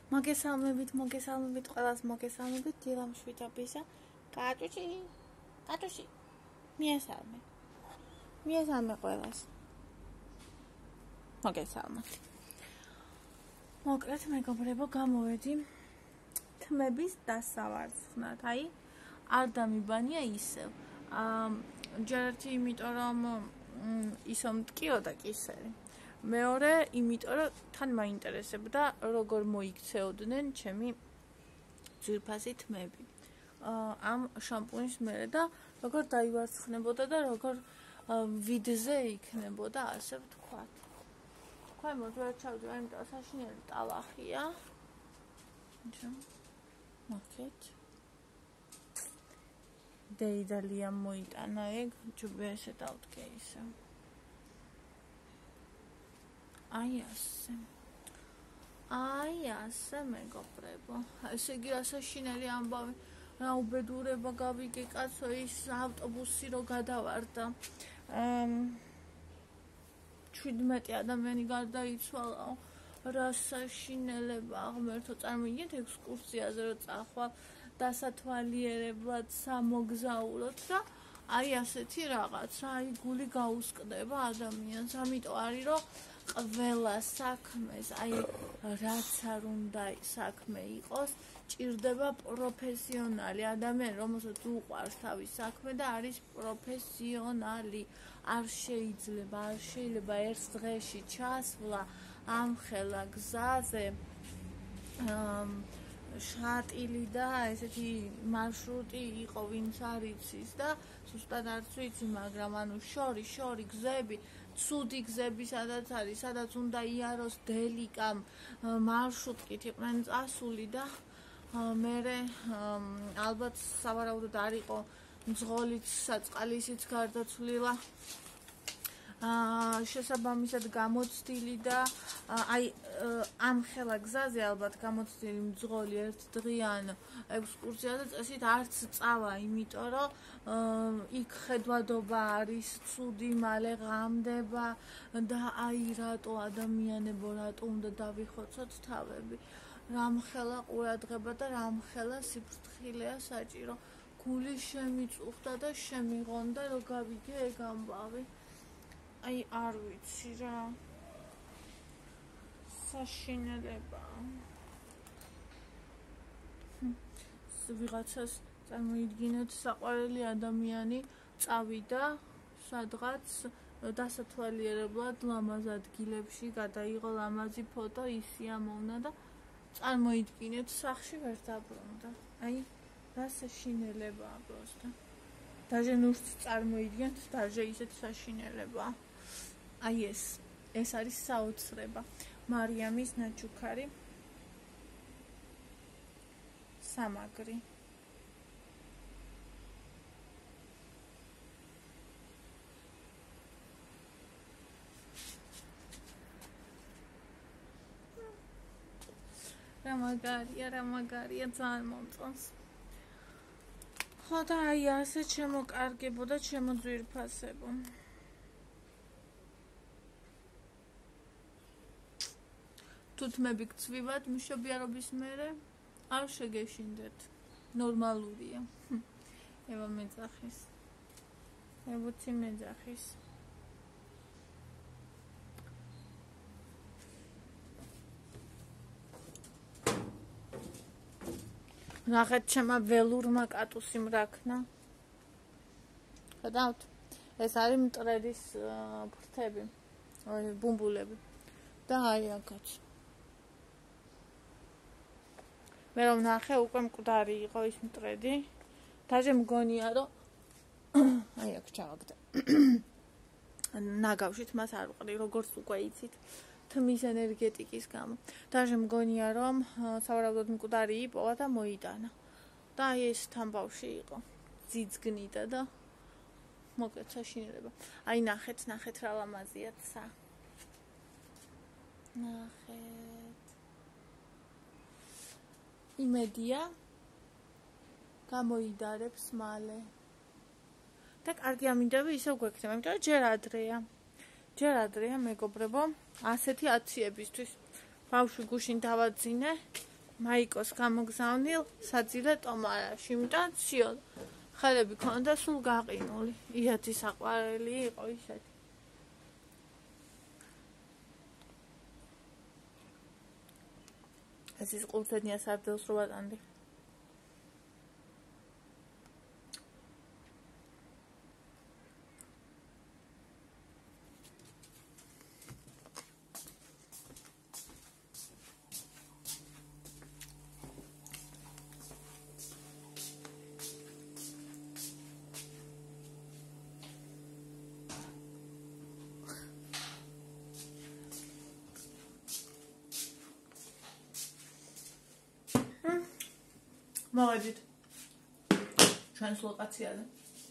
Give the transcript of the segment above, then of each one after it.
მოგესალმებით, ყველას მოგესალმებით, დილამ შვიდობისა. კატუში, მიესალმე ყველას. მოგესალმებით. მოკლედ, მეგობრებო, გამოვედი თმების დასავარცხნად, არ დამიბანია ისევ. ჯერ ერთი იმიტომ, რომ ისო მткиოდა კისერი. მეორე, იმიტომ, რომ თან მაინტერესებდა, როგორ მოიქცეოდნენ ჩემი ძვირფასი თმები. ამ შამპუნის მერე და როგორ დაივარცხნებოდა და როგორ ვიდზე იქნებოდა, ასე ვთქვათ. თქვენ მოძვერთ ჩავდივარ, იმიტომ საშინელი ტალახია. მოკეთ. დეიდალია მოიტანა ეგ, ჯობია ესე დავდგე ისე. ასე მეგობრებო. ესე იგი საშინელი ამბავი. რა უბედურება გავიგე კაცო ის ავტობუსი რო გადავარდა. 17 ადამიანი გარდაიცვალა. რა საშინელება ღმერთო წარმოგიდგენთ ექსკურსიაზე რო წახვალ დასათვალიერებლად სამოგზაუროთ და ასეთი რაღაცა, გული გაუსკდება ადამიანს. ამიტომ არის რომ ყველა საქმეს, რაც არ უნდა საქმე იყოს, ჭირდება პროფესიონალი ადამიანი, რომელსაც უყვარს თავის საქმე და არის პროფესიონალი. არ შეიძლება ერთ დღეში ჩასვლა ამხელა გზაზე შატილი და ესეთი მარშრუტი იყო, ვინც არ იცის და ზუსტად არც ვიცი, მაგრამ შორი გზები, ცუდი გზები სადაც არის, სადაც უნდა იაროს დელიკამ მარშრუტით იყვნენ წასული და მერე ალბათ სავარაუდოდ არ იყო მძღოლით საწყალისიც გარდაცვლილა. შესაბამისად გამოცდილი და ამხელა გზაზე ალბათ გამოცდილი მძღოლი ერთ დღიან ექსკურსიაზე წესით არც წავა, იმიტომ რომ იქ ხედვადობა არის ცუდი, მალე ღამდება და რატო ადამიანებო, რატო უნდა დავიხოცოთ თავები. რამხელა ყურადღება და რამხელა სიფრთხილეა საჭირო. გული შემიწუხდა და შემიღონდა, რომ გავიგე ეგ ამბავი. არ ვიცი რა. საშინელება. ვიღაცას წარმოიდგინეთ, საყვარელი ადამიანი წავიდა სადღაც დასათვალიერებლად ლამაზ ადგილებში, გადაიღო ლამაზი ფოტო, ისი ამოვნა და წარმოიდგინეთ, სახლში ვერ დაბრუნდა. რა საშინელებაა პროსტა. Даже ნურს წარმოიდგენთ, даже ისეთ საშინელებაა. ეს არის საოცრება. მარიამის ნაჩუქარი სამაგრი. რა მაგარია, ძალიან მომწონს. ხო და ასე შემოკარგებო და შემოძვირფასებო. თუ თმები გწვივათ მშობიარობის მერე, არ შეგეშინდეთ. ნორმალურია. ევა მეძახის. ებუცი მეძახის. ნახეთ ჩემა ველურმა კატუსი მრაქნა. ხედავთ? ეს არის მტრედის ფრთები, ბუმბულები. და აქაც. მე რომ ნახე, უკვე მკვდარი იყო ის მტრედი. დაჟე მგონია, რომ აქ ჩავაგდე. ნაგავშით მას არ ვყრი, როგორც უკვე იცით. თმის ენერგეტიკის გამო. დაჟე მგონია, რომ სავარაუდოდ მკვდარი იპოვა და მოიტანა. და ეს თამბავში იყო. ძიძგნიდა და მოკლედ საშინელება. ნახეთ რა ლამაზია ცა. ნახეთ. იმედია გამოიდარებს მალე. და კარგი ამინდები ისევ გვექნება, იმიტომ რომ ჯერ ადრეა მეგობრებო, ასეთი აციებისთვის. ბავშვი გუშინ დავაძინე, მაიკოს გამოგზავნილ საძილე ტომარაში, იმიტომ ციო ხელები ქონდა სულ გაყინული. იათი საყვარელი იყო ისეთი. ეს ის ყურძენია სარდელს რო ვატანდი. მოვედით ჩვენს ლოკაციაზე.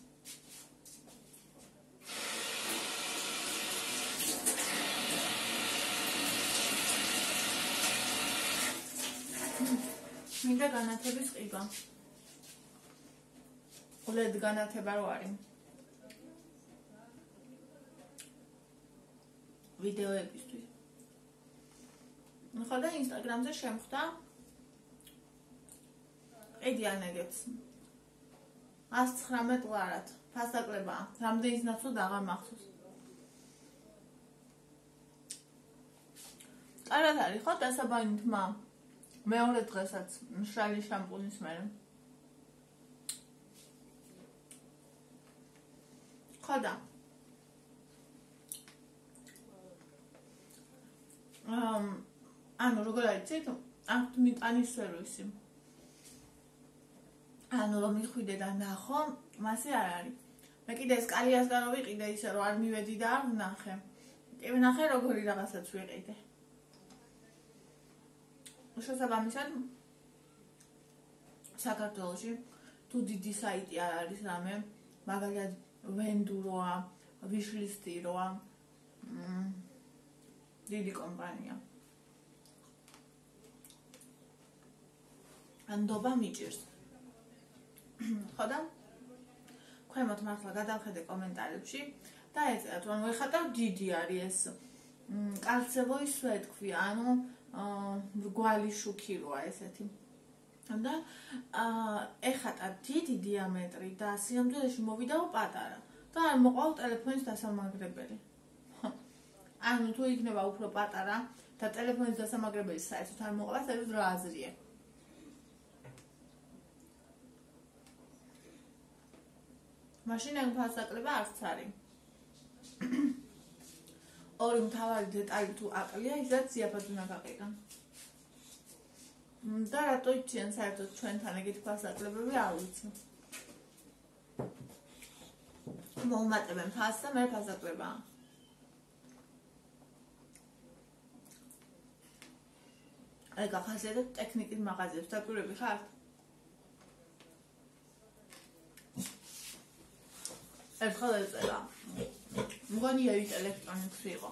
მინდა განათების ყიდვა. ულედ განათება რო არის. ვიდეოებისთვის. ხოდა ინსტაგრამზე შემხვდა ედიანეგებს 119 ლარად ფასაკლებაა. რამდენის ნაცვლად აღარ მახსოვს. კარად არის ხო დასაბანი თმა? მეორე დღესაც მშრალი შამპუნის მერე. ხოდა ანუ როგორ აიცით? აქ მიტანის სერვისი. ანუ რომ მიხვიდე და ნახო, მასე არ არის. მე კიდე სკალიასგან რო ვიყიდე ისე რომ არ მივედი და არ ვნახე. კი ვნახე როგორი რაღაცაც ვიყიდე. შესაბამისად საქართველოში თუ დიდი საიტი არ არის რამე, მაგალითად ვენდუროა, ვიშლისტიროა, დიდი კომპანია. ანდობა მიჭირს. ხოდა ქვემოთ მართლა გადავხედე კომენტარებში და ეწერათ რომ ეხატა დიდი არის ეს კალცევოი სვეტქვია, ანუ მრგვალი შუქი როა ესეთი. და ეხატა დიდი დიამეტრი და სიამძულეში მოვიდაო პატარა და არ მოყავ ტელეფონის დასამაგრებელი. ანუ თუ იქნება უფრო პატარა და ტელეფონის დასამაგრებელი საერთოდ არ მოყავს, ეს რა აზრია? მაშინ ამ ფასაკლება არც არის. ორი მთავარი დეტალი თუ აკლია, ისაც ზიაფად უნდა გაყიდო. და რატო იციან საერთოდ ჩვენთან ეგეთი ფასაკლებები არ ვიცი. მოუმატებენ ფასს და მე ფასაკლებაა. აი გახასიათებ ტექნიკის მაღაზიებს დაკვირვები ხართ? ერთხელ ეწერა. მგონი ევით ელექტრონიკსი იყო.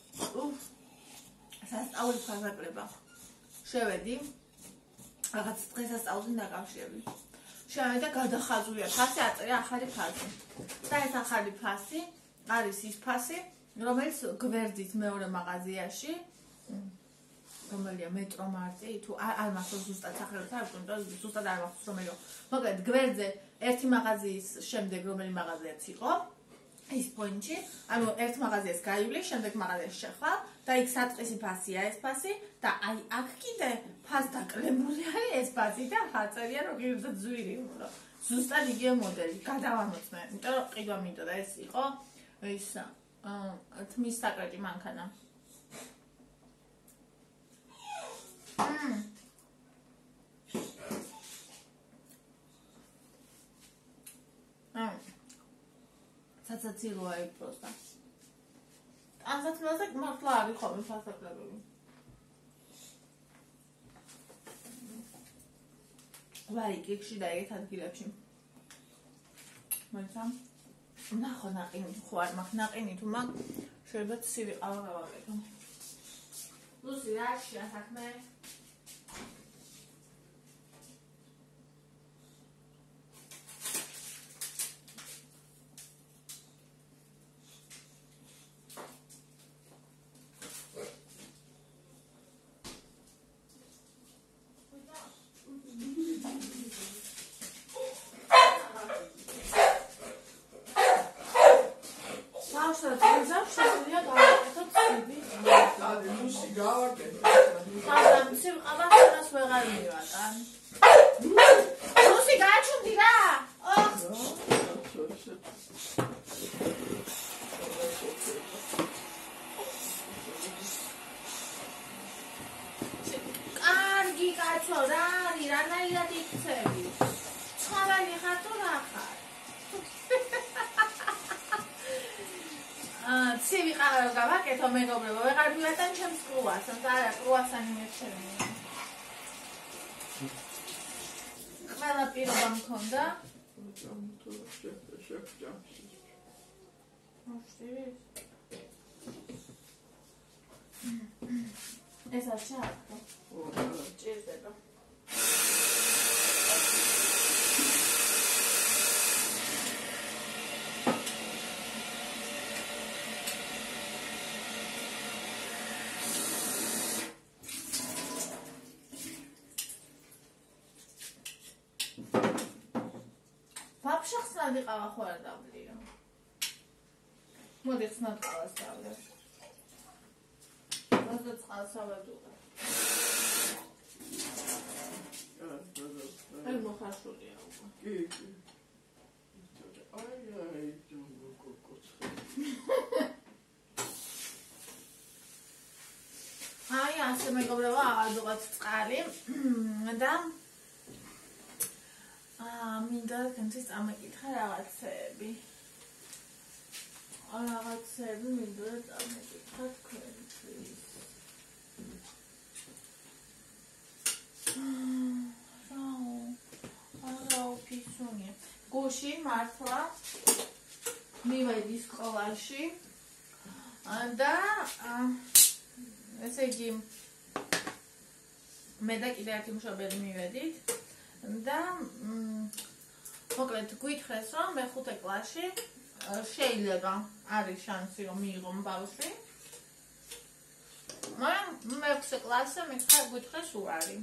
სასწაული ფასაკლება. შევედი. რაღაც დღესასწაულზე დაკავშირებული. შევედი და გადახაზულია ფასი, აწერია ახალი ფასი. და ეს ახალი ფასი არის ის ფასი, რომელიც გვერდით მეორე მაღაზიაში, რომელია მეტრომარტი, თუ არ მახსოვს ზუსტად სახელით არ ვქონდა, ზუსტად არ მახსოვს რომელია. მოკლედ გვერდზე ერთი მაღაზიის შემდეგ რომელი მაღაზიაც იყო, ის პოინტში, ანუ ერთ მაღაზიას გაივლი, შემდეგ მაღაზიაში შეხვალ და იქ საწყისი ფასია ეს ფასი და აი აქ კიდე ფას დაკლებული არის ეს ფასი და აწერია რომ ღირსა ძვირი უფრო. ზუსტად იგივე მოდელი, გადავამოწმე, იმიტომ რომ ყიდვა მინდოდა ეს იყო ის თმის საკრეტი მანქანა. საცაცილოა იქ პროსტა. ანსაცმელზე მართლა არის ხოლმე ფასაკლებები. ვაი, კიქში და ეგეთ ადგილებში. მოიცა? ნახო ნაყინი ხო არ მაქვს ნაყინი თუ მაგ შეიძლება ცივი ყავა გავაკეთო. ლუსი რა შეა საქმე? არ მივატან. რუსი გაჩუნდი რა. კარგი კაცო რა, რანაირად იქცევი? ცხოველი ხარ თუ რა ხარ? ცივი ყავა გავაკეთო მეგობრებო, ვეღარ მივატან ჩემს კრუასანს, არა კრუასანი მეჩვენია. ყველა პირობა მქონდა. ეს არ ჩააკო. ჭირდება. ვაფშე ხსნადი ყავა ხო არ დავლიო. მოდი ხსნად ყავას დავლიო. და წყალს ავადუღე. აი მოხარშულია უკვე. კი. აი ჯონგო კოკოცხე. აი ასე მეგობრებო ავადუღეთ წყალი და მინდა თქვენთვის წამეკითხა რაღაცები. მინდა წამეკითხა თქვენთვის. ფისუნი. გუში მართლა მივედი სკოლაში და ესე იგი მე და კიდე ერთი მშობელი მივედით და მოკლედ გვითხრეს რომ მე-5 კლასში შეიძლება არის შანსი რომ მიიღო ბავშვი. მაგრამ მე-6 კლასზე გვითხრეს უარი.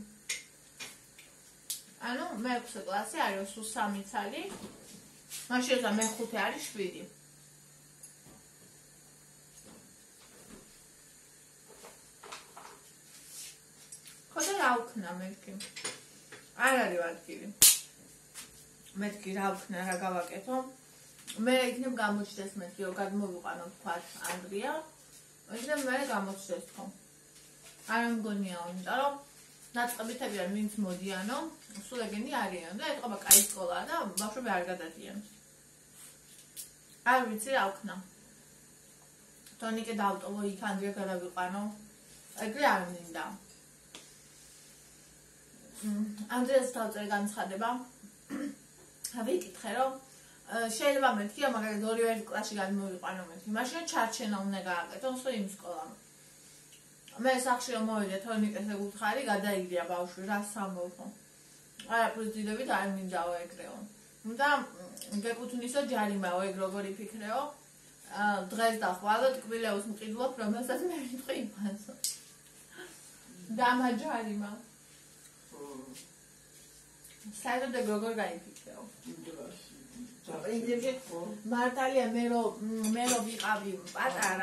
ანუ მე-6 კლასი არის სულ 3 წელი. მაშინ და მე-5 არის 7. ხოდა რა ვქნა მეთქი? არ არის ადგილი. მეთქი რა ვქნა, რა გავაკეთო? მე იქნებ გამოჩდეს მეთქი, რომ გადმოვიყვანო თქვა ანგლია. და მე გამოჩდეს თქო. არ მგონია, იმიტომ რომ დაწყებითები არ ვინც მოდიანო, სულ ეგენი არიან და ეთყობა კაი სკოლაა და ბავშვები არ გადადიან. არ ვიცი რა ვქნა. ტონიკე დავტოვო იქ ანგლია გადავიყვანო. ეგრე არ მინდა. ანდრეას დავწერე განცხადება. ვიკითხე რომ შეიძლება მეთქი რომ მაგალითად 2 კლასში გადმოვიყვანო მეთქი. მაშინ ჩარჩენა უნდა გააკეთო სხვა იმ სკოლამ. მე სახში რომ მოვიდე თორნიკეს ეგუთხარი გადაიგდია ბავშვი რა სამბოლო. არაფერს დიდებით არ მინდაო ეგრეო. და გეკუთვნისო ჯარიმაო ეგ როგორი ფიქრეო. დღეს და ხვალ ტკბილეუს მყიდულობ რომელსაც მე ვიტყვი იმასო. დამაჯარიმა. საერთოდ ეგ როგორ გაიფიქრეო. პრინციპში მართალია მე რომ ვიყავი პატარა.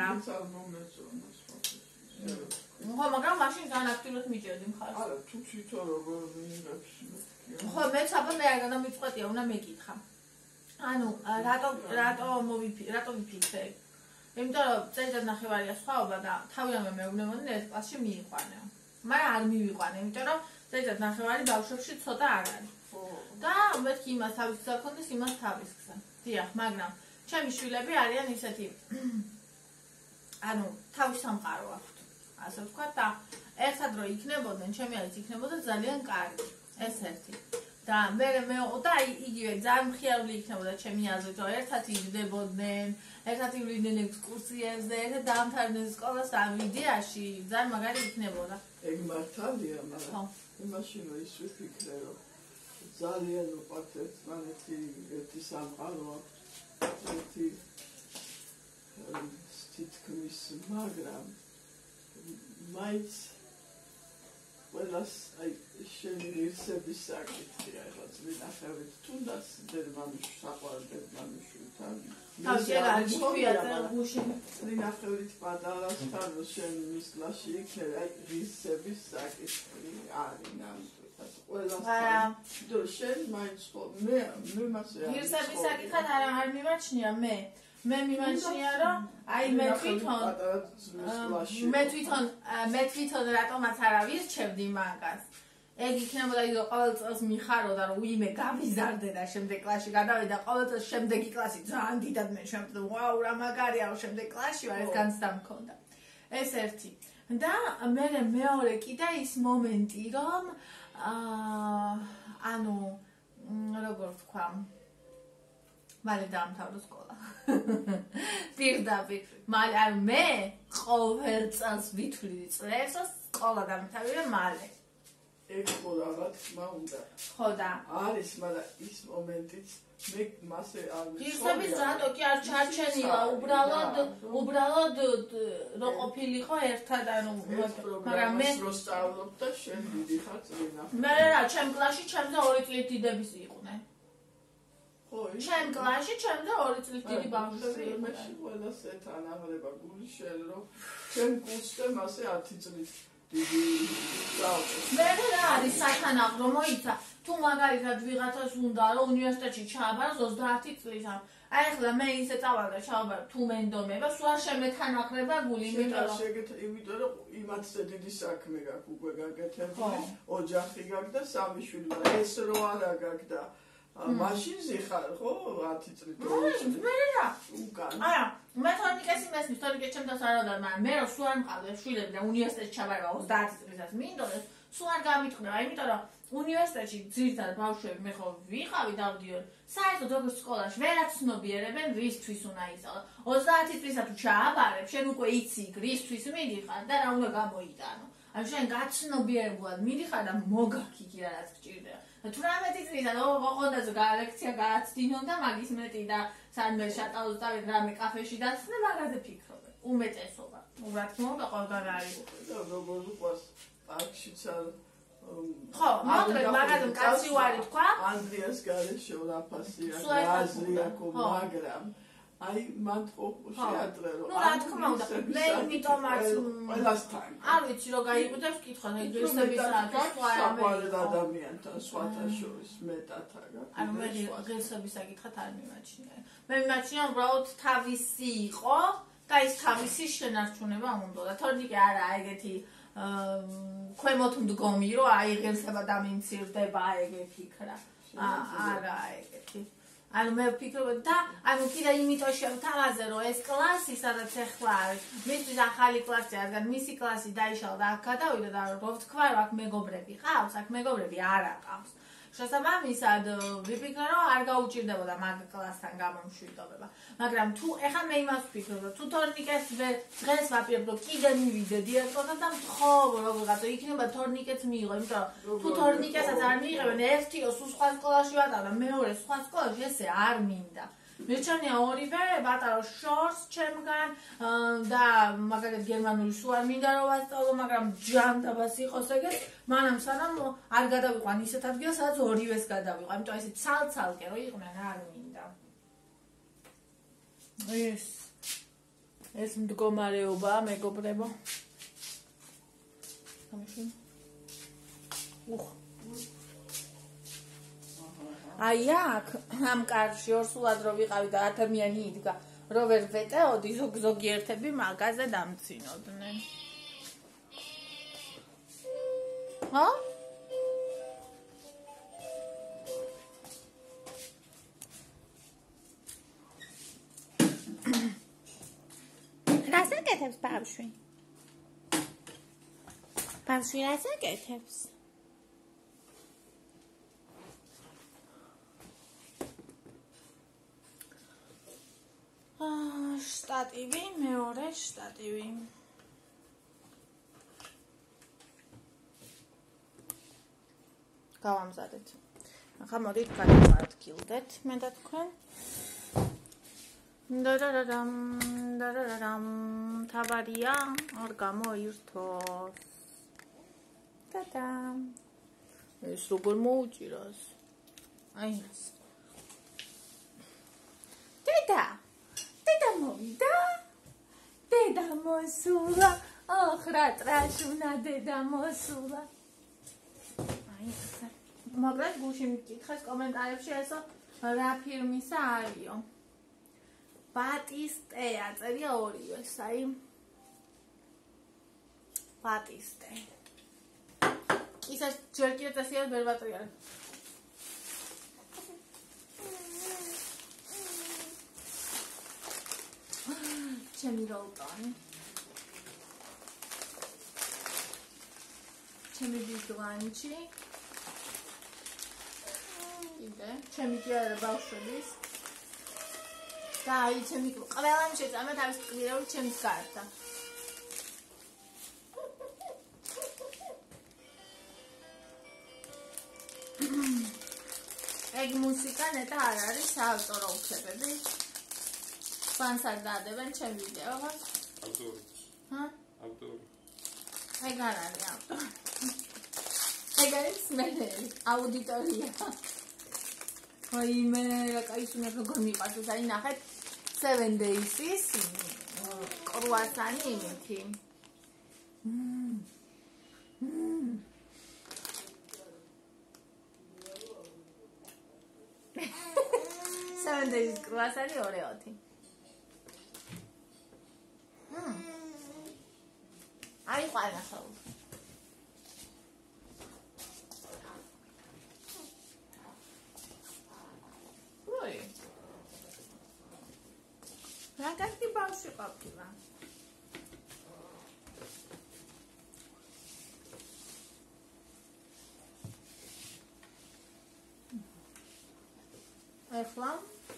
ხო, მაგრამ მაშინ განაქტიუროთ მიჭერდი მხარს. არა, თუ თვითონ როგორ ვინებს. ხო, მეც აბა მე არ გადამიწყვეტია, უნდა მეკითხა. ანუ რატო ვიფიქრე? იმიტომ რომ წელიწად ნახევარია სხვაობა და თავიანთი მეუბნებოდნენ ერთ კლასში მიიყვანეო. მაგრამ არ მივიყვანე, იმიტომ რომ წელიწად ნახევარი ბავშვებში ცოტა არ არის. და მეთქი იმას თავის გზა ქონდეს, იმას თავის გზა. დიახ, მაგრამ ჩემი შვილები არიან ისეთი ანუ თავის სამყარო აქვთ. ასე ვთქვათ და ერთად რო იქნებოდნენ, ჩემი არის იქნებოდა ძალიან კარგი. ეს ერთი. და მე და იგივე ძალიან მხიარული იქნებოდა ჩემი აზრით, რომ ერთად იჯდებოდნენ, ერთად ივლინდნენ ექსკურსიებზე, ერთად დაამთავრებდნენ სკოლას და იდეაში ძალიან მაგარი იქნებოდა. ეგ მართალია, მაგრამ იმაში რომ ის ვიფიქრე, რომ ძალიან უყვართ ერთმანეთი, ერთი სამყარო აქვს, ერთი თითქმის, მაგრამ მაინც ყველას აი შენი ღირსების საკითხი რაღაც ვინახავთ თუნდაც დედმამიშვ საყვარელ დედმამიშვთან ვინახავთ პატარასთან შენ მის კლასში იქნება აი ღირსების საკითხი არის ნამდვილად არა დრო შენ მაინც მე მასე ღირსების საკითხად არ მიმაჩნია მე მიმაჩნია რომ აი მე თვითონ რატომაც არ ავირჩევდი მაგას ეგ იქნებოდა ის რომ ყოველ წელს მიხაროდა რომ ვინმე გამიზარდე და შემდეგ კლასში გადავიდა ყოველ წელს შემდეგი კლასი ძალიან დიდად მე შემდგომ ვაუ რა მაგარია რომ შემდეგ კლასში ვარ ეს განცდა მქონდა ეს ერთი და მეორე კიდე ის მომენტი რომ ანუ როგორ ვთქვა მალე დაამთავრა სკოლა პირდაპირ მალე არ მე ყოველ წელს ვითვლი წლებს სკოლა დამთავრდა მალე ეგ ყოლავად ხმა უნდა ხო და არის მაგრამ ის მომენტიც მე მასე არ ღირსების რატო კი არ ჩარჩენილა უბრალოდ რო ყოფილიყო ერთად ანუ მაგრამ მე რო სწავლობ და შენ დიდი ხარ წინა მე რა ჩემ კლასში ჩემზე 2 წლით დიდების იყვნენ ხო ჩემ კლასში ჩემზე 2 წლით დიდი ბავშვები მე ყველას ერთ ანაღლება გული შენ რომ ჩემ კურსზე მასე 10 წლით მე რა არის სათანადო მოიცა თუ მაგალითად ვიღაცას უნდა რომ უნივერსიტეტში ჩააბაროს 30 წლის აი ახლა მე ისე წავარდა ჩავაბარ თუ მენდომება სულ არ შემეთანახრება გული იმიტომ რომ იმათზე დიდი საქმე გაქვს უკვე გაკეთებული ოჯახი გაქვს და 3 შვილი მაგრამ ეს რო არა გაქვს და მაშინზე ხარ ხო 10 წლით მე რა არა მე თორნიკეს იმესმის თორნიკეს ჩემთან საერთოდ მაგრამ მე რო სულ არ მყავდა შვილები და უნივერსიტეტში ჩაბარება 30 წლისას მინდოდეს სულ არ გამიტყდება იმიტომ რომ უნივერსიტეტში ძირითადად ბავშვები მე ხო ვიყავი დავდიოდი საერთოდ როგორც სკოლაში ვერაც ცნობიერებენ რისთვის უნდა ისწავლო 30 წლისა თუ ჩააბარებ შენ უკვე იცი რისთვის მიდიხარ და რა უნდა გამოიტანო ან შენ გაცნობიერებულად მიდიხარ და მოგაქი კი რაც გჭირდება 18 წლისა ოღონდაზე ლექცია გააცდინონ და მაგის მეტი და სანმე შატალოს დავით რამე კაფეში დაცნე მაგაზე ფიქრობენ უმეტესობა რა თქმა უნდა ყველგან არის და როგორ უყვარს პარკშიც არ ხო მაგაზე კაცი ვარი თქვა ანდრიას გარეშე რაფასია გაზრიაკო მაგრამ აი მან ხო შეატრე რომ ნუ რა თქმა უნდა მე იმიტომაც ყველასთან არ ვიცი რომ გაიგდებს კითხვა ღირსების საყვარელ ადამიანთან სხვათა შორის მეტად ანუ მე ღირსების საკითხად არ მიმაჩნია მე მიმაჩნია უბრალოდ თავისი იყო და ის თავისი შენარჩუნება უნდა თორნიკე არა ეგეთი ქვემოთ მდგომი რომ აი ღირსება დამიმცირდება ეგ ფიქრა არა ეგეთი ანუ მე ვფიქრობ და ანუ კიდე იმიტომ შევთავაზე რომ ეს კლასი სადაც ახლა არის მისთვის ახალი კლასი რადგან მისი კლასი დაიშალა და აქ გადავიდა და რო ვთქვა რომ აქ მეგობრები ყავს აქ მეგობრები არ აყავს შესაბამისად ვიფიქრე რომ არ გაუჭირდებოდა მაგ კლასთან გამომშვიდობება მაგრამ თუ ეხლა მე იმას ვფიქრობ რომ თუ თორნიკეს დღეს ვაპირებ რომ კიდე მივიდე დირექტორთან და მთხოვ როგორღაც იქნება თორნიკეც მიიღო იმიტომ რომ თუ თორნიკესაც არ მიიღებენ ერთიო სულ სხვა სკოლაში ვატავ და მეორე სხვა სკოლაში ესე არ მინდა მერჩანია ორივე ბატარო შორს ჩემგან და მაგალითად გერმანული სულ არ მინდა რომ ვასწავლო მაგრამ ჯანდაბას იყოს ეგეთ მანამ სანამ არ გადავიყვან ისეთ ადგილს სადაც ორივეს გადავიყვან იმიტომ ესე ცალ-ცალკე რომ იყვნენ არ მინდა ეს მდგომარეობა მეგობრებო აი აქ ამ კარში ორსულად რო ვიყავი და ადამიანი იდგა რო ვერ ვეტეოდი ზოგიერთები მაგაზე დამცინოდნენ ხო რას აკეთებს ბავშვი რას აკეთებს შტატივი, მეორე შტატივი. გავამზადეთ. ახლა მოდით გადავადგილდეთ მე და თქვენ. დარარარამ თავარია არ გამოირთოს. ტატამ. ეს როგორ მოუჭიროს? აი ეს. დედა მოვიდა დედა მოსულა ახრა ტრაშუნა დედა მოსულა აი მაგრამ გუშინ მკითხეს კომენტარებში ესო რა ფირმისა არისო. ბატისტეა წერია ორივე, აი ბატისტე. ისა ჯერ კიდევ წესია ვერ ვატრიალებ. ჩემი როლტონი. ჩემი ბიზუანჩი. იდე, ჩემი კი არა ბავშვების. და აი ჩემი ყველამ შეწამე თავის ტკბილეული ჩემს კარტა. ეგ მუსიკა ნეტა არ არის საავტორო უფლებები. სპონსორ დადებენ ჩემ ვიდეოებს. ავტორი. ჰა? ავტორი. ეგ არ არის ავტორი. ეგ არის მენელი, აუდიტორია. აი მე რა кайსუნა როგორ მიყვარს აი ნახეთ 7 days-ის კრუასანი იმითი. 7 days კრუასანი ორეოთი. აი ყანა ხაუ. ой. რა კაცი ბავშვი ყოფილა. ახლა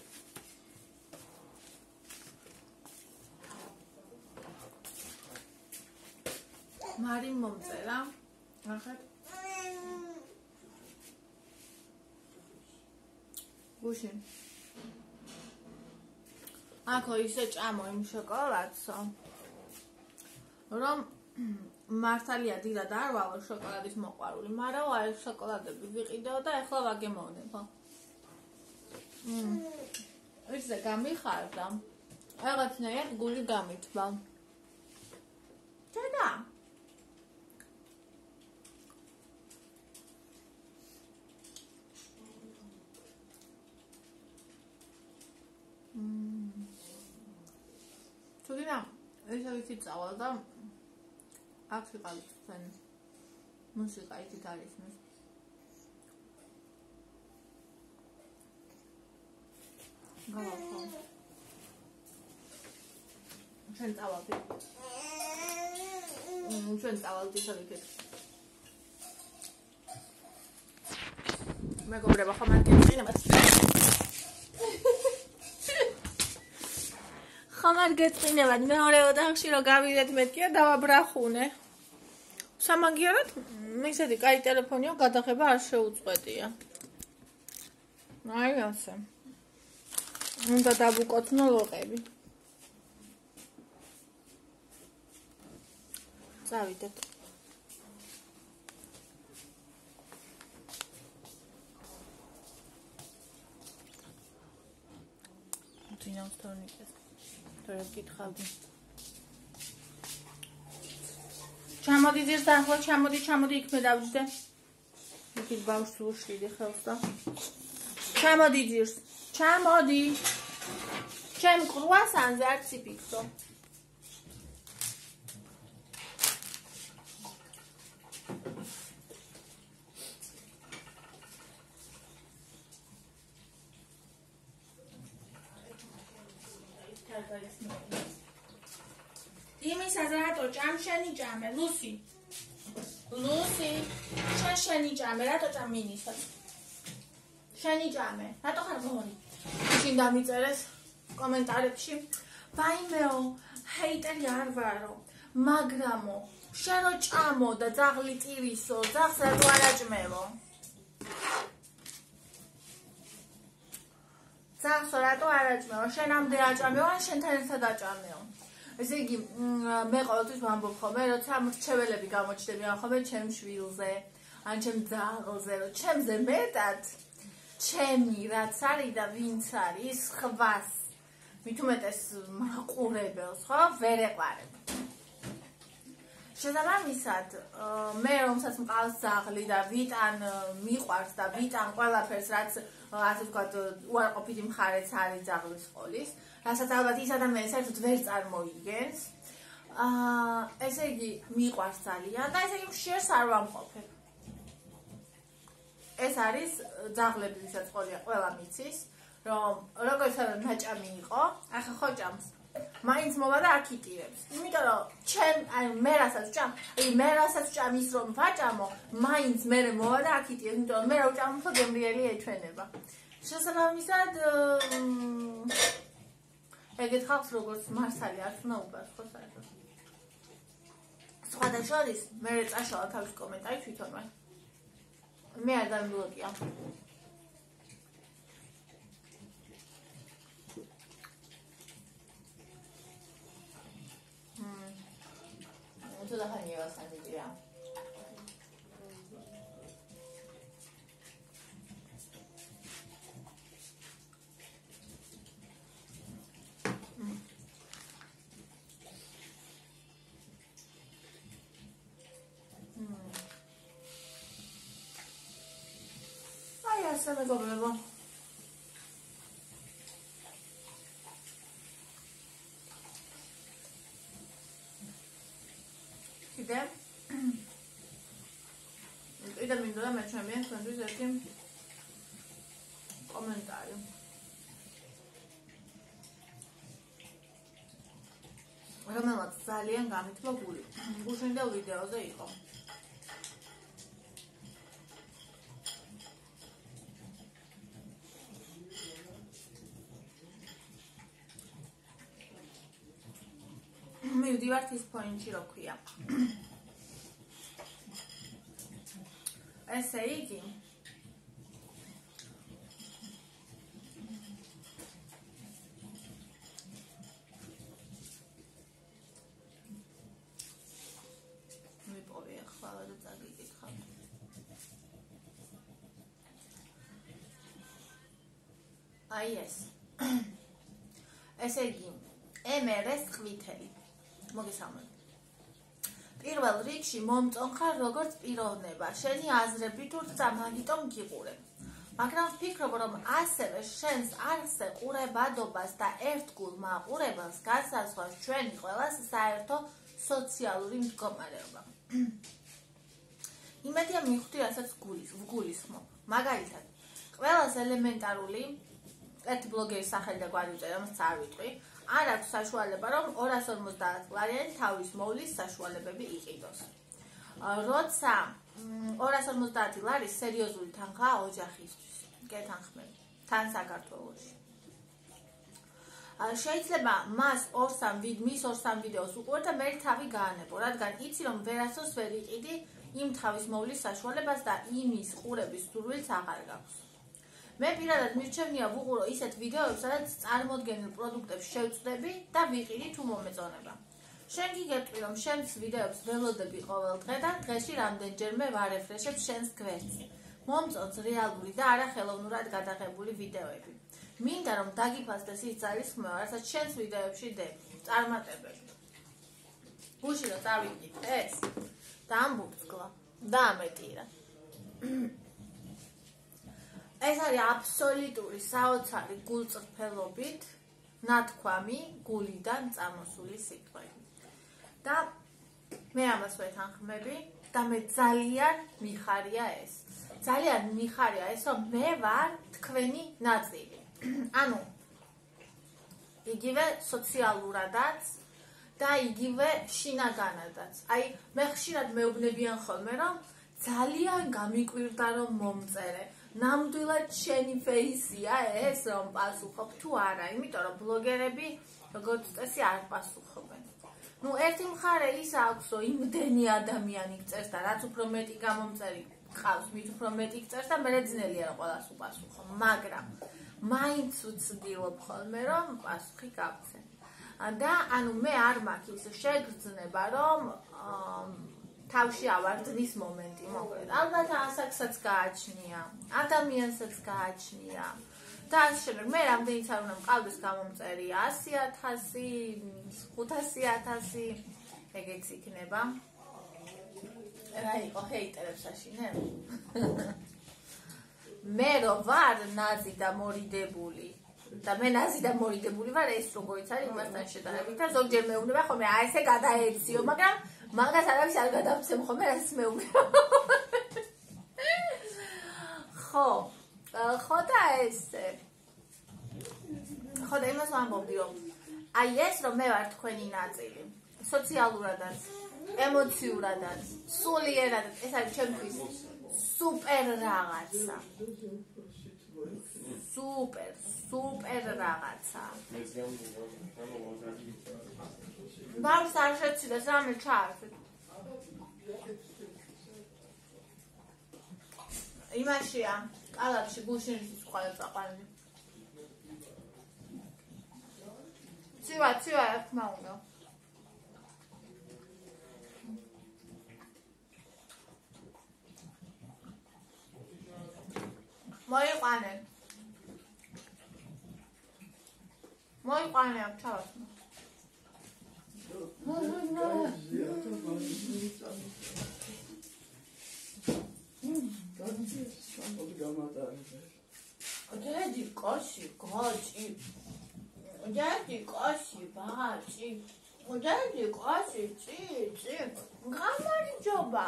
მარიმ მომწერა. ახლა გუშინ აქო ისე ჭამო იმ შოკოლადსო რომ მართალია დიდად არ ვარ შოკოლადის მოყვარული, მაგრამ აი შოკოლადები ვიყიდეო და ახლა ვაგემოვნებო. ისე გამიხარდა. რაღაცნაირად გული გამithვა. ჩადა. თუგინა ესა ვიცი წავალ და აქ ვიყავით თქვენ მუსიკა იცით არის მე გავახო ჩვენ წავალთ ისე ვიქეთ მეგობრებო ხომ არ გეწინებათ ხამარ გეწინებათ მეორე ოთახში რომ გავიდეთ მეთქია დავაბრახუნე. სამაგიერად ისეთი კაი ტელეფონია გადაღება არ შეუწყვეტია. აი ასე. უნდა დავუკოცნო ლოყები. წავიდეთ. თინავს თორნიკეს. თორე გითხავდი. ჩამოდი ძირს და ახლა ჩამოდი იქ მე დავჯდე. იქით ბავშვს უშლიდი ხელს და. ჩამოდი ძირს. ჩამოდი. ჩემ კრუასანზე არ ციფიქრო. იმის რატო ჭამშენი ჭამე ლუსი შენი ჭამე რატო ჭამინისა შენი ჭამე რატო ხარ მoni შინ დამიწერეს კომენტარებში ვაიმეო ჰეიტერი არ ვარო მაგრამო შენ რო ჭამო და ძაღლი ტირისო ძაღლს რატო არ აჭმევო ძაღლს რატო არ აჭმევო შენამდე აჭამეო ან შენთან ერთად აჭამეო ესე იგი მე ყოველთვის ვამბობ ხოლმე როცა მრჩეველები გამოჩნდებიან ხოლმე ჩემ შვილზე ან ჩემ ძაღლზე რომ ჩემზე მეტად ჩემი რაც არის და ვინც არის ხვას მით უმეტეს მაყურებელს ხო ვერ ეყარებ შესაბამისად, მე რომელსაც მყავს ძაღლი და ვიტან მიყვარს და ვიტან ყველაფერს, რაც ასე ვთქვათ, უარყოფითი მხარეც არის ძაღლის ყოლის, რასაც ალბათ ის ადამიანი საერთოდ ვერ წარმოიდგენს. ესე იგი, მიყვარს ძალიან და ესე იგი მშიერს არ ვამყოფებ. ეს არის ძაღლები, ვისაც ყოლია, ყველა მიცის, რომ როგორც ნაჭამი იყო, ახლა ხოჭამს მაინც მოვა და აკიტირებს. იმიტომ რომ მე რასაც ვჭამ ის რომ ვაჭამო, მაინც მე მოვა და აკიტირებს, იმიტომ რომ მე რა ვჭამ, ხო გემრიელი ეჩვენება. შესაბამისად, ეგეთ ხალხს როგორც მართალი არ უნდა უბრალოდ ხო საერთოდ. სხვათა შორის მე წაშალა თავის კომენტარი თვითონვე. მე არ დამბლოკია. Sudah hanya sendiri ya. Ay, se me cobró. Ida მინდოდა მე ჩემი თქვენთვის ერთი კომენტარი. რომელმაც ძალიან გამithმა გული. გუშინდელ ვიდეოზე იყო. მივდივართ ის პოინტში რო ქვია. ესე იგი მიპოვე ახლა და წაგიკითხავ. აი ეს. ესე იგი MRS ყვითელი. მოგესალმებით. პირველ რიგში მომწონხარ როგორც პიროვნება, შენი აზრები თუ სამაგიტომ გიყურებ. მაგრამ ვფიქრობ, რომ ასევე შენს არხზე ყურებადობას და ერთგულ მაყურებელს განსაზღვრავს ჩვენი ყველას საერთო სოციალური მდგომარეობა. იმედია მივხვდი, რასაც ვგულისხმობ. მაგალითად, ყველას ელემენტარული ერთი ბლოგერის სახელი და გვარი ვწერე, რომელსაც არ ვიტყვი. არ აქვს საშუალება, რომ 250 ლარიანი თავის მოვლის საშუალებები იყიდოს. როცა 250 ლარი სერიოზული თანხაა ოჯახისთვის. გეთანხმები. თან საქართველოში. შეიძლება მას 2-3 ვიდეოს უყურებ და მე თავი გაანებო, რადგან იცი რომ ვერასდროს ვერ იყიდი იმ თავის მოვლის საშუალებას და იმის ყურების სურვილს აღარ გაქვს. მე პირადად მირჩევნია ვუყურო ისეთ ვიდეოებს, სადაც წარმოდგენილ პროდუქტებს შევწდები და ვიყიდი თუ მომეწონება. შენ გიგეტყვი, რომ შენს ვიდეოებს ველოდები ყოველ დღე და დღეში რამდენჯერმე ვარეფრეშებ შენს გვერდს. მომწონს რეალური და არა ხელოვნურად გადაღებული ვიდეოები. მინდა რომ დაგიფასდეს ის ძალისხმევა, რასაც შენს ვიდეოებში დებ. წარმატებები. გუში რომ წავიკითხე ეს და ამბუწკლა და ამეტირა. ეს არის აბსოლუტური საოცარი გულწრფელობით ნათქვამი გულიდან წამოსული სიტყვები. და მე ამას ვეთანხმები და მე ძალიან მიხარია ეს. ძალიან მიხარია ეს, რომ მე ვარ თქვენი ნაწილი. ანუ იგივე სოციალურადაც და იგივე შინაგანადაც. აი, მე ხშირად მეუბნებიან ხოლმე, რომ ძალიან გამიკვირდა რომ მომწერე. ნამდვილად შენი ფეისია ეს რომ პასუხობ თუ არა, იმიტომ რომ ბლოგერები როგორც წესი არ პასუხობენ. ნუ ერთი მხარე ის აქვს, რომ იმდენი ადამიანი გწერს და რაც უფრო მეტი გამომწერი ყავს, მით უფრო მეტი გწერს და მე ძნელია რომ ყველას უპასუხო, მაგრამ მაინც ვცდილობ ხოლმე რომ პასუხი გავცე. და ანუ მე არ მაქვს ის შეგრძნება რომ თავში ავარდნის მომენტი მოკლედ. ალბათ ასაკსაც გააჩნია, ადამიანსაც გააჩნია. და ამ შემდეგ მე რამდენიც არ უნდა მყავდეს გამომწერი 100,000, 500,000, ეგეც იქნება. რა იყო ჰეიტერებს აშინე? მე რო ვარ ნაზი და მორიდებული და მე ნაზი და მორიდებული ვარ, ეს როგორიც არის იმასთან შედარებით და ზოგჯერ მეუბნება ხოლმე აი ესე გადაეციო, მაგრამ მაგას არავის არ გადავცემ ხოლმე რასაც მეუბნება. ხო და ესე ხო და იმას ვამბობდი რომ აი ეს რომ მე ვარ თქვენი ნაწილი სოციალურადაც ემოციურადაც სულიერადაც ეს არის ჩემთვის სუპერ რაღაცა სუპერ რაღაცა ბავშვს არ შეცილეს რამე ჩაართვით იმაშია კალათში გულშემში სხვა წაყვანილი ცივა რა თქმა უნდა მოიყვანე აქ ჩავასმა Дяди Каши, Гачи. Дяди Каши, Бачи. Дяди Каши, Чи. Гамарджоба.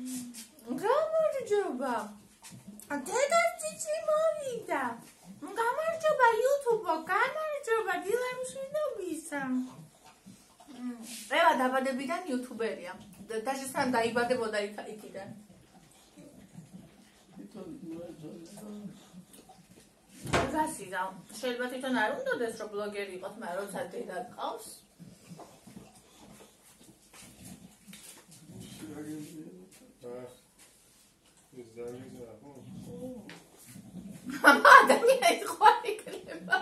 Деда Чичи мовიდა. Гамарджоба YouTube, გამარჯობა დილამშვიდობისა. ევა დაბადებიდან YouTuber-ია. დაშესთან დაიბადებოდა იქიდან. გასიდა. შეიძლება თვითონ არ უნდადეს რომ ბლოგერი იყოს, მაგრამ როცა დედა გყავს. ადამიანი ხوار იქნება.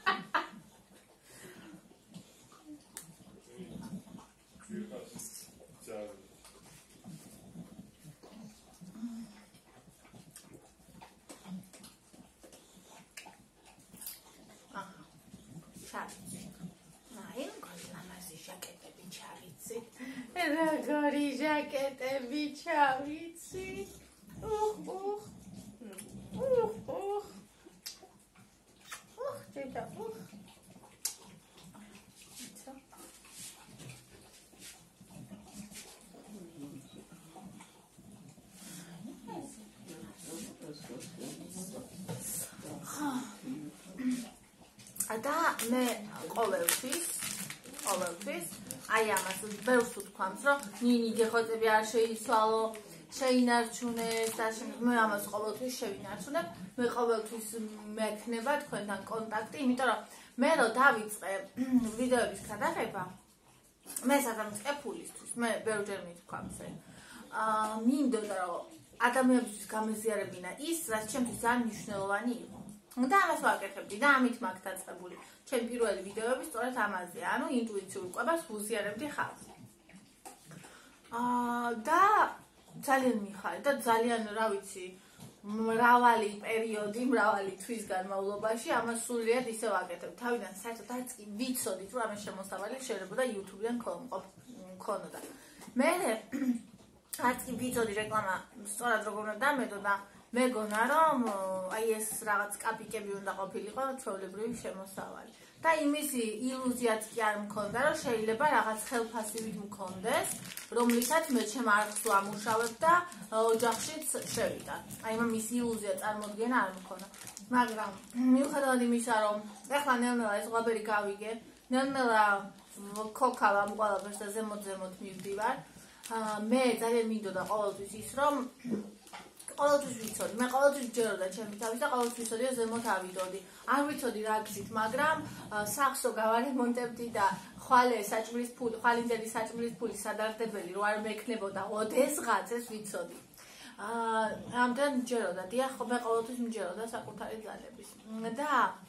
Როგორი ჟაკეტები ჩავიცი. დედა. და მე ყოველთვის აი ამას ბევრს ვთქვამს რომ ნინი გეხოწები არ შეიცვალო შეინარჩუნეს და მე ამას ყოველთვის შევინარჩუნებ მე ყოველთვის მექნება თქვენთან კონტაქტი იმიტომ რომ მე რო დავიწყე ვიდეოების გადაღება მე სადამწყე ფულისთვის მე ბევრჯერ მithქვამს მინდოდა რომ ადამიანებისთვის გამეზიარებინა ის რაც ჩემთვის ძალიან მნიშვნელოვანი იყო და ამას ვაკეთებდი და ამით მაქვს დაწყებული ჩემი პირველი ვიდეოები სწორედ ამაზეა, ანუ ინტუიციურ კვებას ვუზიარებდი ხალხს. და ძალიან მიხარი და ძალიან რა ვიცი, მრავალი პერიოდი, მრავალი თვის განმავლობაში ამას სულიად ისე ვაკეთებ. თავიდან საერთოდ არც კი ვიცოდით, რომ ამის შემოსავალი შეიძლება YouTube-დან მქონოდა. მე არც კი ვიცოდი რეკლამა სწორად როგორ უნდა დამედო და მეგონა რომ აი ეს რაღაც კაპიკები უნდა ყოფილიყო ჩვეულებრივი შემოსავალი. და იმისი ილუზიაც კი არ მქონდა რომ შეიძლება რაღაც ხელფასივით მქონდეს, რომლითაც მე ჩემ არხს ვამუშავებ და ოჯახშიც შევიდა. აი იმის ილუზია წარმოდგენა არ მქონდა. მაგრამ მიუხედავად იმისა რომ ეხლა ნელ-ნელა ეს ღვაბერი გავიგე, ნელ-ნელა ქოქავ ამ ყველაფერს და ზემოთ მივდივარ. მე ძალიან მინდოდა ყოველთვის ის რომ ყოველთვის ვიცოდი, მე ყოველთვის ჯეროდა ჩემი თავის და ყოველთვის ვიცოდი რომ ზემოთ ავიდოდი. არ ვიცოდი რა გზით, მაგრამ სახსო გავარემონტებდი და ხვალინდელი საჭმლის ფული სადარდებელი რო არ მექნებოდა ოდესღაც ეს ვიცოდი. ამდენ ჯეროდა, დიახ, მე ყოველთვის მჯეროდა საკუთარი ძალების. და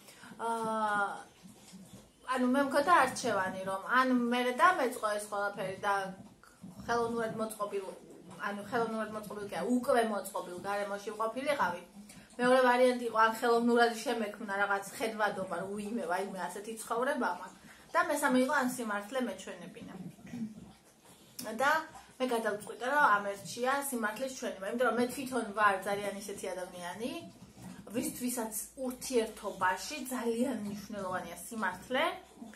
ანუ მე მქონდა არჩევანი რომ ან მე დამეწყო ეს ყველაფერი და ხელოვნურად მოწყობილ კი უკვე მოწყობილ გარემოში ვყოფილიყავი. მეორე ვარიანტი იყო ან ხელოვნურად შემექმნა რაღაც ხედვადობა რომ ვინმე ვაიმე ასეთი ცხოვრება მაქვს და მესამე იყო ან სიმართლე მეჩვენებინა. და მე გადავწყვიტე რომ ამ ერთშია სიმართლის ჩვენება, იმიტომ რომ მე თვითონ ვარ ძალიან ისეთი ადამიანი, ვისთვისაც ურთიერთობაში ძალიან მნიშვნელოვანია სიმართლე.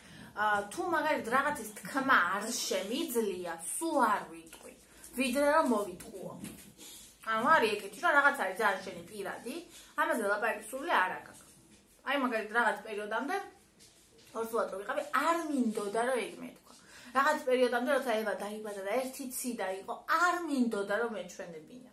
თუ მაგალითად რაღაცის თქმა არ შემიძლია, სულ არ ვიტყვი, ვიდრე რომ მოვიტყუო. ანუ არის ეგეთი რომ რაღაც არის ძალიან შენი პირადი, ამაზე ლაპარაკი სული არ აქვს. აი მაგალითად რაღაც პერიოდამდე ორსულად რო ვიყავი, არ მინდოდა რომ ეგ მეთქვა. რაღაც პერიოდამდე როცა ევა დაიბადა და ერთი ციდა იყო, არ მინდოდა რომ მეჩვენებინა.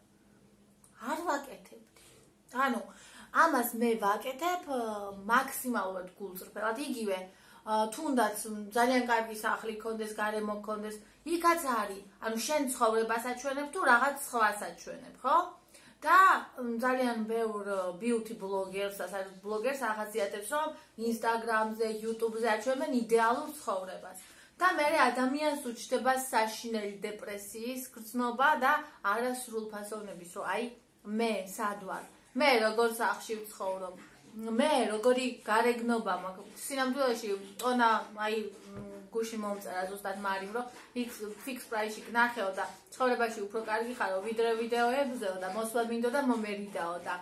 არ ვაკეთებდი. ანუ ამას მე ვაკეთებ მაქსიმალურად გულწრფელად, იგივე თუნდაც ძალიან კარგი სახლი გქონდეს, გარემო გქონდეს, იქაც არის. ანუ შენ ცხოვრებას აჩვენებ თუ რაღაც სხვას აჩვენებ, ხო? და ძალიან ბევრ beauty blogers, საერთოდ blogers ახასიათებს, რომ Instagram-ზე, YouTube-ზე აჩვენებენ იდეალურ ცხოვრებას. და მე ადამიანს უჩნდება საშინელი დეპრესიის გრძნობა და არასრულფასოვნების, რომ აი მე სად ვარ? მე როგორ სახლში ვცხოვრობ? მე როგორი გარეგნობა მაქვს? სინამდვილეში ტონა აი გუში მომწერა ზუსტად მარიმ, რომ fix price-ში გნახეო და ცხოვრებაში უფრო კარგი ხარო, ვიდრე ვიდეოებზეო და მოსვლა მინდოდა მომერიდაო და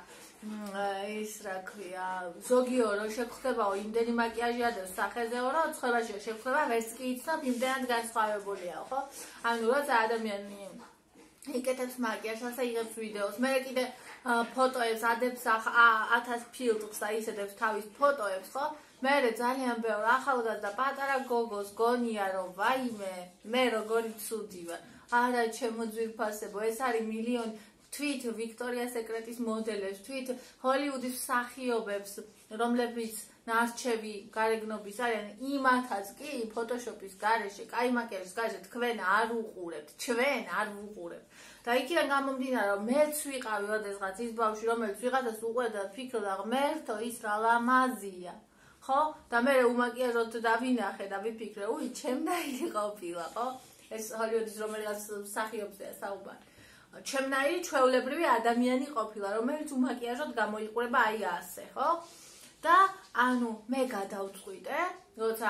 ის რა ქვია, ზოგიო რომ შეგხვდებაო იმდენი მაკიაჟია და სახეზეო, რომ ცხოვრებაში შეგხვდება ვერც კი იცნობ, იმდენად განსხვავებულიაო, ხო? ანუ როცა ადამიანი იკეთებს მაკიაჟს და იღებს ვიდეოს, მე კიდე ფოტოებს ადებს 1000 ფილტრს და ისედებს თავის ფოტოებს, ხო? მე ძალიან ბევრ ახალგაზრდა პატარა გოგოს გონია რომ ვაიმე, მე როგორი ცუდი ვარ. არა ჩემო ძვირფასებო, ეს არის მილიონი თვით ვიქტორია სეკრეტის მოდელებს, თვით ჰოლივუდის მსახიობებს, რომლებიც ნარჩევი გარეგნობის არიან, იმათაც კი ფოტოშოპის გარეშე, კაი მაკიაჟის გარეშე თქვენ არ უყურებთ, ჩვენ არ ვუყურებთ. და იქიდან გამომდინარე, რომ მეც ვიყავი ოდესღაც ის ბავშვი, რომელიც ვიღაცას უყვარდა და ფიქრობდა, ღმერთო, ის რა ლამაზია. ხო? და მე უმაკიაჟოთ დავინახე და ვიფიქრე, უი, ჩემნაირი ყოფილა, ხო? ეს ჰოლივუდის რომელიღაც მსახიობზეა საუბარი. ჩემნაირი ჩვეულებრივი ადამიანი ყოფილა, რომელიც უმაკიაჟოთ გამოიყურება აი ასე, ხო? და ანუ მე გადავწყვიტე, როცა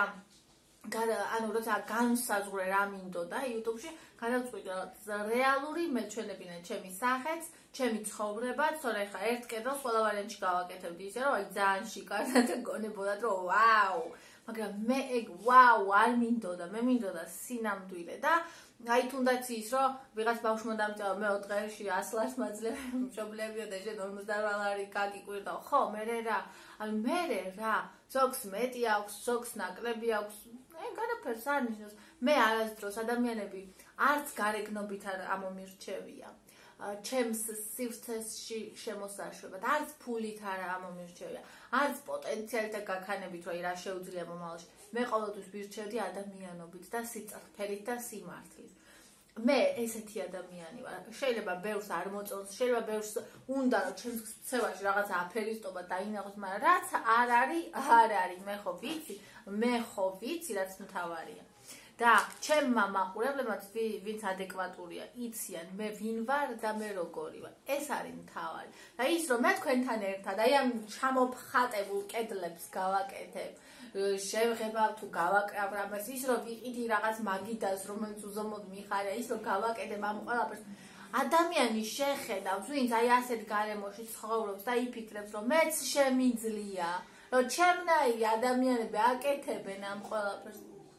განსაზღვრე რა მინდოდა YouTube-ში, გადავწყვიტე რომ რეალური მეჩვენებინა ჩემი სახეც, ჩემი ცხოვრებაც, თორე ხა ერთ კედელს ყველა ვარიანტში გავაკეთებდი ისე რომ აი ძალიან შიკარად გონებოდათ რომ ვაუ, მაგრამ მე ეგ ვაუ არ მინდოდა, მე მინდოდა სინამდვილე და აი თუნდაც ის რომ ვიღაც ბავშვმა დამწერა მე 4 დღეში 100 ლარს მაძლევ მშობლებიო და შენ 58 ლარი გაგიკვირდა, ხო, მე რა, ანუ მე რა, ზოგს მეტი აქვს, ზოგს ნაკლები აქვს, ეგ არაფერს არ ნიშნავს. მე არასდროს ადამიანები არც გარეგნობით არ ამომირჩევია. ჩემს სივრცეში შემოსაშვებად, არც ფულით არ ამომირჩევია, არც პოტენციალით და გაქანებით, რომ რა შეუძლია მომავალში. მე ყოველთვის ვირჩევდი ადამიანობით და სიწყფერით და სიმართლით. მე ესეთი ადამიანი ვარ. შეიძლება ბევრს არ მოწონს, შეიძლება ბევრს უნდა რომ ჩემს ქცევაში რაღაცა აფერისტობა დაინახოს, მაგრამ რაც არ არის, მე ხო ვიცი, რაც მთავარია. და ჩემმა მაყურებლებმა ვინც ადეკვატურია, იციან მე ვინ ვარ და მე როგორი ვარ. ეს არის მთავარი. და ის რომ მე თქვენთან ერთად აი ამ ჩამოფხატებულ კედლებს გავაკეთებ, შევღებავ თუ გავაკრავ რამეს, ის რომ ვიყიდი რაღაც მაგიდას, რომელიც უზომოდ მიხარია, ის რომ გავაკეთებ ამ ყველაფერს. ადამიანი შეხედავს, ვინც აი ასეთ გარემოში ცხოვრობს და იფიქრებს, რომ მეც შემიძლია, რომ ჩემნაირი ადამიანები აკეთებენ ამ ყველაფერს.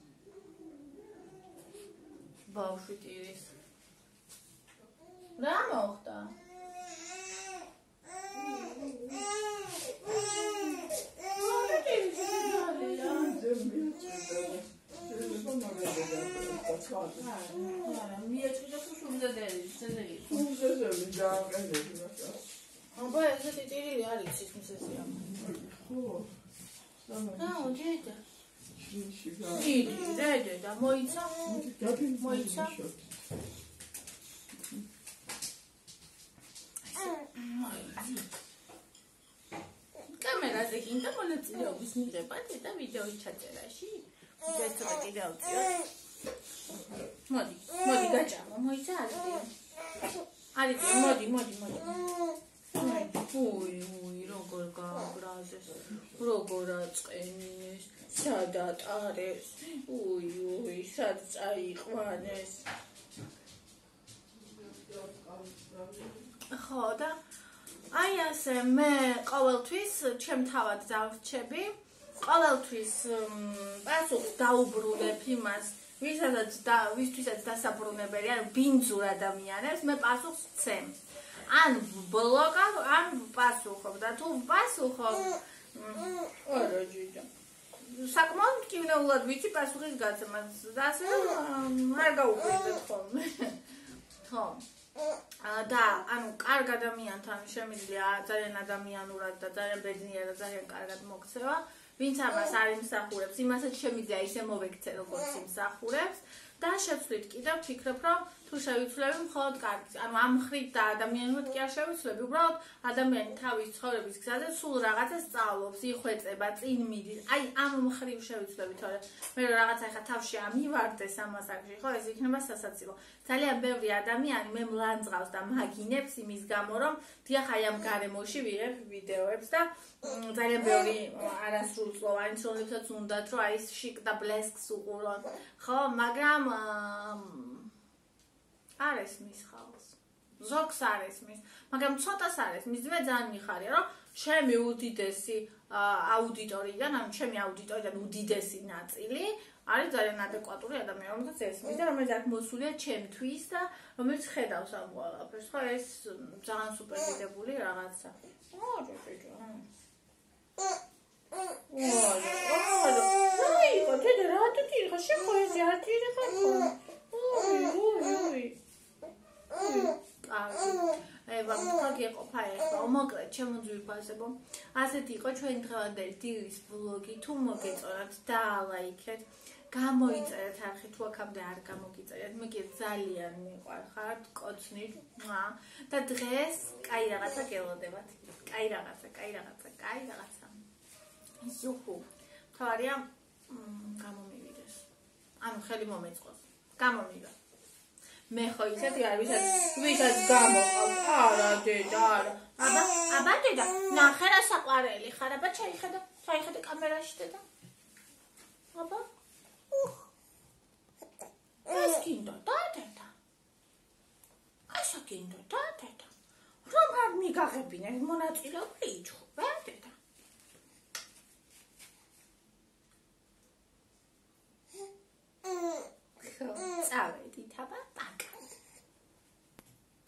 ბავშვი ტირის. რა მოხდა? მიეჭვიდა თუ შუმზედელი, შეზელი. შუმზედელი დააკეთე. აბა ესეთი ტირი არის სისმსესია. ხო. ჯეჯა. იდი, და მოიცა? მოიცა? კამერაზე გინდა მონაწილეობის მიღება და ვიდეოს ჩაწერაში. ეს ცოტა კიდე ავწიოთ. მოდი გაჭამო, მოიცა არის. მოდი. უი, როგორ გააბრაზეს, როგორ აწყენინეს, სად ატარეს, უი, სად წაიყვანეს. ხო და აი ასე მე ყოველთვის ჩემ თავად დავრჩები ყოველთვის პასუხს დაუბრუნებ იმას ვისთვისაც დასაბრუნებელი ან ბინძურ ადამიანებს მე პასუხს ვცემ ან ბლოკავ ან პასუხობ და თუ პასუხობ არა ჯიჯა საკმაოდ მტკივნეულად ვიცი პასუხის გაცემას და ასე არ გაუკვირდეთ ხოლმე ხო და ანუ კარგ ადამიანთან შემიძლია ძალიან ადამიანურად და ძალიან ბედნიერად ძალიან კარგად მოქცევა ვინც ამას არ იმსახურებს იმასაც შემიძლია ისე მოვექცე როგორც იმსახურებს და შეცვლით კიდევ ვფიქრებ რომ თუ შევიცვლები მხოლოდ კარგს ანუ ამ ხრით და ადამიანურად კი არ შევიცვლები უბრალოდ ადამიანი თავის ცხოვრების გზაზე სულ რაღაცას სწავლობს იხვეწება წინ მიდის აი ამ მხრივ შევიცვლები თორე მე რომ რაღაცა ხა თავში ამივარდეს ამას აქში ხო ეს იქნება სასაცილო ძალიან ბევრი ადამიანი მე მლანძღავს და მაგინებს იმის გამო რომ დიახ აი ამ გარემოში ვიღებ ვიდეოებს და ძალიან ბევრი არასრულწლოვანი ცნობებსაც უნდათ რომ აი შიკ და ბლესკს უყურონ ხო მაგრამ არ ესმის ხალხს ზოგს არ ესმის მაგრამ ცოტას არ ესმის მე ძალიან მიხარია რომ ჩემი უდიდესი აუდიტორიიდან ანუ ჩემი აუდიტორიიდან უდიდესი ნაწილი არის ძალიან ადეკვატური ადამიანი რომელსაც ესმის და რომელიც აქ მოსულია ჩემთვის და რომელიც ხედავს ამ ყველაფერს ხო ეს ძალიან სუპერ დიდებული რაღაცა მოკლედ ჩემო ძვირფასებო ასეთი იყო ჩვენი დღევანდელი დილის ვლოგი თუ მოგეწონათ დაალაიქეთ გამოიწერეთ არხი თუ აქამდე არ გამოგიწერეთ მე კი ძალიან მიყვარხართ კოცნით და დღეს კაი რაღაცა გელოდებათ კაი რაღაცა ზუხუ თავარია გამომივიდეს ანუ ხელი მომეწყოს გამომივა მე ხო ისეთი არ ვისაც გამოყავს არა დედა არა აბა დედა ნახე რა საყვარელი ხარ აბა ჩაიხედა კამერაში დედა აბა ეს გინდა და დედა ასა გინდა და დედა რომ არ მიგაღებინე მონაწილეობრივი იჩხუბე დედა